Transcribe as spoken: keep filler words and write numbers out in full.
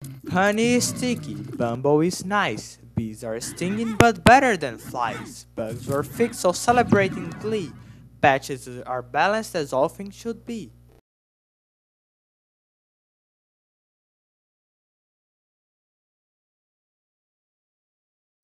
Honey is sticky, Bumble is nice. Bees are stinging but better than flies. Bugs were fixed so celebrating glee. Patches are balanced as all things should be.